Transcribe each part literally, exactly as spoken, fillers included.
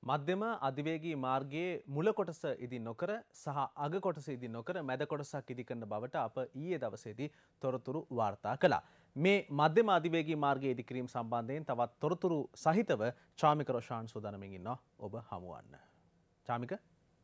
මධ්‍යම අධිවේගී මාර්ගයේ මුල කොටස ඉදි නොකර සහ අග කොටස ඉදි නොකර මැද කොටසක් ඉදි කරන බවට අප ඊයේ දවසේදී තොරතුරු වාර්තා කළා. මේ මධ්‍යම අධිවේගී මාර්ගයේ ඉදි කිරීම සම්බන්ධයෙන් තවත් තොරතුරු සහිතව චාමික රොෂාන් සූදානම්ින් ඉන්නවා. ඔබ හමුවන්න. චාමික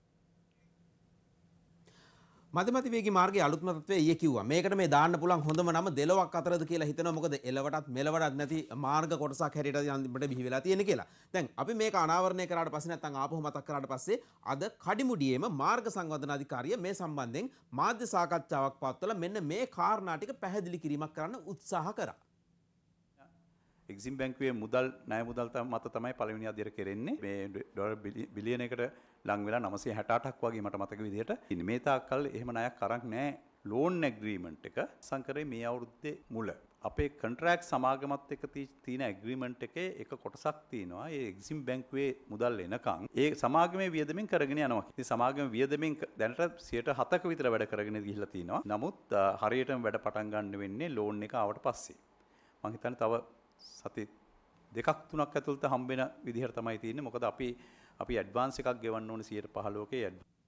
මධ්‍යමති වේගී මාර්ගයේ අලුත්ම තත්ත්වය ඊයේ කිව්වා. මේකට මේ දාන්න පුළුවන් හොඳම නම දෙලොවක් අතරද කියලා හිතනවා. මොකද එලවටත් මෙලවටත් නැති මාර්ග කොටසක් හැටියට අන්තිමට බිහි වෙලා තියෙන කියලා. දැන් අපි මේක අනාවරණය කරාට පස්සේ නැත්නම් ආපහු මතක් කරාට පස්සේ අද කඩිමුඩියේම මාර්ග සංවර්ධන අධිකාරිය මේ සම්බන්ධයෙන් මාධ්‍ය සාකච්ඡාවක් පවත්වලා මෙන්න මේ කාරණා ටික පැහැදිලි කිරීමක් කරන්න උත්සාහ කරා. එක්සිම් බැංකුවේ මුදල් ණය මුදල් මත තමයි පළවෙනි අදියර කෙරෙන්නේ. මේ ඩොලර් බිලියන එකට ලං වෙලා නවසිය හැට අටක් වගේ මට මතක විදිහට. ඉතින් මේ තාක්කල් එහෙම ණයක් අරන් නැහැ. ලෝන් ඇග්‍රීමන්ට් එක සංකරේ මේ අවුරුද්දේ මුල. අපේ කොන්ට්‍රැක්ට් සමාගමත් එක්ක තියෙන ඇග්‍රීමන්ට් එකේ එක කොටසක් තියෙනවා. ඒ එක්සිම් බැංකුවේ මුදල් එනකන් ඒ සමාගමේ වියදමින් කරගෙන යනවා. ඉතින් සමාගමේ වියදමින් දැනට සියයට හතක විතර වැඩ කරගෙන ගිහිල්ලා තිනවා. නමුත් හරියටම වැඩ පටන් ගන්න වෙන්නේ ලෝන් එක ආවට පස්සේ. මම හිතන්නේ තව සති දෙකක් තුනක් ඇතුළත හම්බෙන විදිහට තමයි තියෙන්නේ. මොකද අපි අපි ඇඩ්වාන්ස් එකක් ගෙවන්න ඕනේ සියයට පහළොවකේ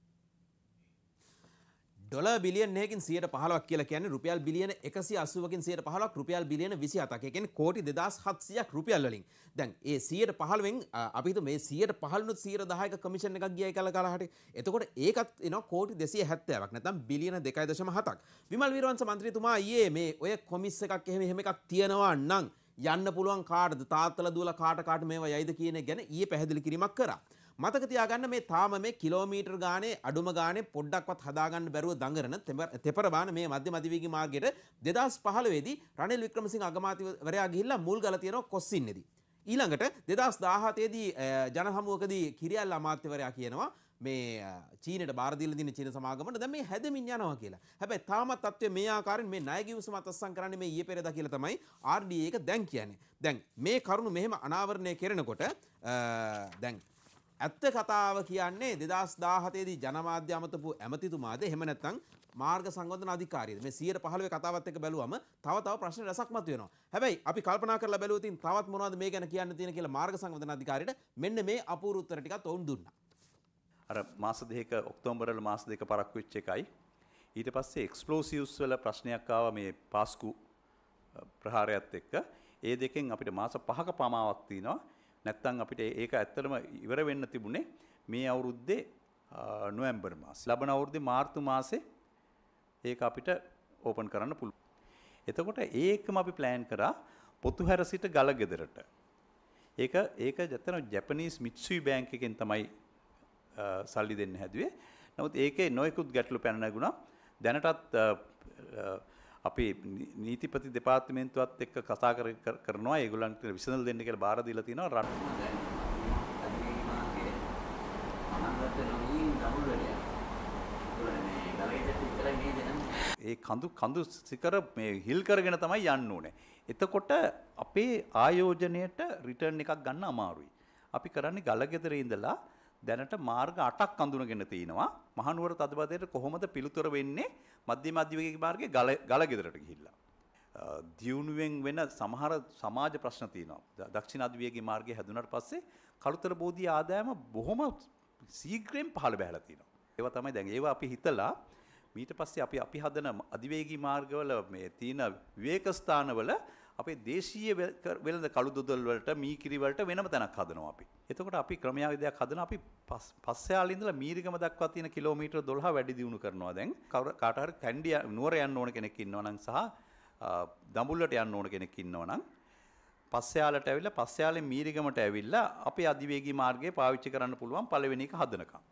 ඩොලර් බිලියන් එකකින් සියයට පහළොවක් කියලා කියන්නේ රුපියල් බිලියන එකසිය අසූවකින් සියයට පහළොවක් රුපියල් බිලියන විසි හතක්. ඒ කියන්නේ කෝටි දෙදාස් හත්සියයක් රුපියල් වලින්. දැන් ඒ සියයට පහළොවෙන් අපි හිතමු මේ සියයට පහළොනුත් සියයට දහයක කමිෂන් එකක් ගියයි කියලා කරහට. එතකොට ඒකත් එනවා කෝටි දෙසිය හැත්තෑවක් නැත්නම් බිලියන දෙකයි දශම හතක්. විමල් වීරවංශ මන්ත්‍රීතුමා ඊයේ මේ ඔය කොමිස් එකක් එහෙම එහෙම එකක් තියනවා නම් යන්න පුළුවන් කාටද තාත්තලා දුවලා කාට කාට මේවා යයිද කියන එක ගැන ඊයේ පැහැදිලි කිරීමක් කරා. මතක තියාගන්න මේ තාම මේ කිලෝමීටර් ගානේ අඩුම ගානේ පොඩ්ඩක්වත් හදාගන්න බැරුව දඟරන තෙපරබාන මේ මධ්‍යම අධිවේගී මාර්ගයට දෙදාස් පහළොව දී රනිල් වික්‍රමසිංහ අගමැතිවරයා ගිහිල්ලා මුල් ගල තියෙනවා කොස්සින්නේදී. ඊළඟට දෙදාස් දාහතේ දී ජනහමුවකදී කිරියල් අමාත්‍යවරයා කියනවා මේ චීනට බාර දීලා තියෙන චීන සමාගමට දැන් මේ හැදමින් යනවා කියලා. හැබැයි තාමත් තත්ත්වය මේ ආකාරයෙන් මේ ණය ගිවිසුම අත්අසං කරන්නේ මේ ඊයේ පෙරේදා කියලා තමයි ආර් ඩී එක දැන් කියන්නේ. දැන් මේ කරුණු මෙහෙම අනාවරණය කරනකොට දැන් ඇත්ත කතාව කියන්නේ දෙදාස් දාහතේ දී ජනමාධ්‍ය අමතපු ඇමතිතුමාද එහෙම නැත්නම් මාර්ග සංවර්ධන අධිකාරියද මේ සියයට පහළොව කතාවත් එක්ක බැලුවම තව තව ප්‍රශ්න රසක් මතුවෙනවා. හැබැයි අපි කල්පනා කරලා බැලුවොත් තවත් මොනවද මේ ගැන කියන්න තියෙන කියලා මාර්ග සංවර්ධන අධිකාරියට මෙන්න මේ අපූර්ව උත්තර ටිකත් ඔවුන් දුන්නා. අර මාස දෙකක ඔක්තෝබර් වල මාස දෙක පරක්කු වෙච්ච එකයි. ඊට පස්සේ එක්ස්ප්ලෝසිව්ස් වල ප්‍රශ්නයක් ආවා මේ පාස්කු ප්‍රහාරයත් එක්ක. ඒ දෙකෙන් අපිට මාස පහක පමාවක් තියෙනවා. නැත්තම් අපිට ඒක ඇත්තටම ඉවර වෙන්න තිබුණේ මේ අවුරුද්දේ නොවැම්බර් මාසේ. ලබන අවුරුද්දේ මාර්තු මාසේ ඒක අපිට ඕපන් කරන්න පුළුවන්. එතකොට ඒකම අපි ප්ලෑන් කරා පොතුහැර සිට ගලගෙදරට. ඒක ඒක ඇත්තටම ජපනීස් මිත්සුයි බැංක් එකෙන් තමයි සල්ලි දෙන්න හැදුවේ. නමුත් ඒකේ නොයෙකුත් ගැටලු පැන නැගුණා. දැනටත් අපි නීතිපති දෙපාර්තමේන්තුවත් එක්ක කතා කරනවා ඒගොල්ලන්ට විසඳුම් දෙන්න කියලා බාර දීලා තිනවා රට. ඒ කඳු කඳු සිකර මේ හිල් කරගෙන තමයි යන්න ඕනේ. එතකොට අපේ ආයෝජනයට රිටර්න් එකක් ගන්න අමාරුයි. අපි කරන්නේ ගලගෙදර ඉඳලා දැනට මාර්ග අටක් අඳුනගෙන තිනවා. මහනුවර තදබදයට කොහොමද පිළිතුර වෙන්නේ මධ්‍යම අධිවේගී මාර්ගයේ ගල ගලගෙදරට ගිහිල්ලා. දියුණුවෙන් වෙන සමහර සමාජ ප්‍රශ්න තියෙනවා. දක්ෂිණ අධිවේගී මාර්ගය හැදුනට පස්සේ කළුතර බෝධි ආදායම බොහොම ශීඝ්‍රයෙන් පහළ බැහැලා තියෙනවා. ඒවා තමයි දැන් ඒවා අපි හිතලා ඊට පස්සේ අපි අපි හදන අධිවේගී මාර්ගවල මේ තියෙන විවේක ස්ථානවල අපේ දේශීය වෙළඳ කළු දොදල් වලට මීකිරි වලට වෙනම තැනක් හදනවා අපි. එතකොට අපි ක්‍රමයාවිදයක් හදනවා අපි පස්සයාලේ ඉඳලා මීරිගම දක්වා තියෙන කිලෝමීටර් දොළහ වැඩි දියුණු කරනවා දැන්. කාට හරි කැන්ඩි නුවර යන්න ඕන කෙනෙක් ඉන්නවා නම් සහ දඹුල්ලට යන්න ඕන කෙනෙක් ඉන්නවා නම් පස්සයාලට ඇවිල්ලා පස්සයාලේ මීරිගමට ඇවිල්ලා අපේ අධිවේගී මාර්ගය පාවිච්චි කරන්න පුළුවන් පළවෙනි එක හදනකම්.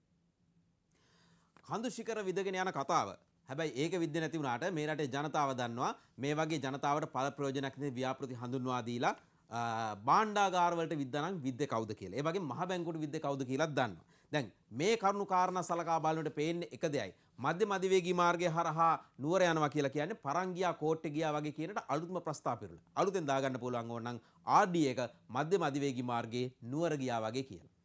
කඳු ශිඛර විදගෙන යන කතාව. හැබැයි ඒක විද්ද නැති වුණාට මේ රටේ ජනතාව දන්නවා මේ වගේ ජනතාවට පළ ප්‍රයෝජනයක් නැති ව්‍යාපෘති හඳුන්වා දීලා භාණ්ඩාගාර වලට විද්දානම් විද්දේ කවුද කියලා. ඒ වගේම මහ බැංකුවට විද්දේ කවුද කියලාත් දන්නවා. දැන් මේ කරුණු කාරණා සලකා බලනකොට පේන්නේ එක දෙයයි. මධ්‍යම අධිවේගී මාර්ගය හරහා නුවර යනවා කියලා කියන්නේ පරං ගියා කෝට්ටේ ගියා වගේ කියනට අලුත්ම ප්‍රස්තාව පිරුණා. අලුතෙන් දාගන්න පුළුවන් ඕන නම් ආර් ඩී එක මධ්‍යම අධිවේගී මාර්ගයේ නුවර ගියා වගේ කියලා.